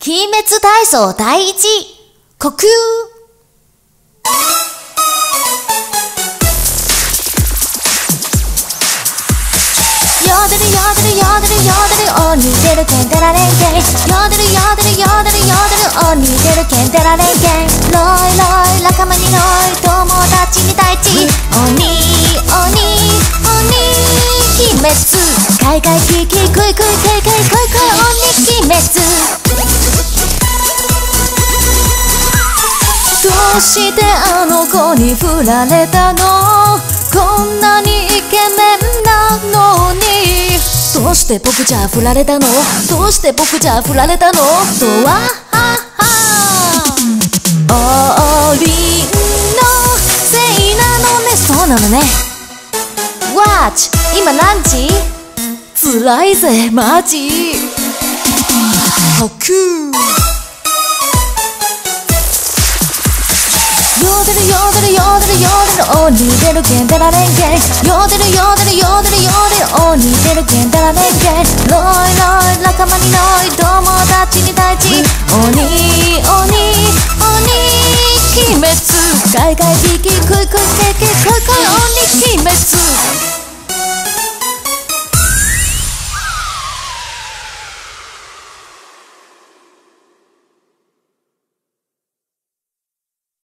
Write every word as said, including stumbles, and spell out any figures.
筋滅体操第一、呼吸。ヨデルヨデルヨデルヨデルおに出るけんてられんけん。ヨデルヨデルヨデルヨデルおに出るけんてられんけん。ロイロイ仲間にロイ友達に大地。鬼鬼鬼鬼滅。かいかいキキクイクイクイクイクイクイ鬼鬼滅。どうしてあの子に振られたの？こんなにイケメンなのに。どうして僕じゃ振られたの？どうして僕じゃ振られたの？とははは王林のせいなのね。そうなのね。 Watch 今何時？つらいぜマジ。呼吸。ヨデルヨデルヨデルヨデルおに出るけんてられんけん。ヨデルヨデルヨデルヨデルおに出るけんてられんけん。ロイロイ仲間にロイ友達に大地。鬼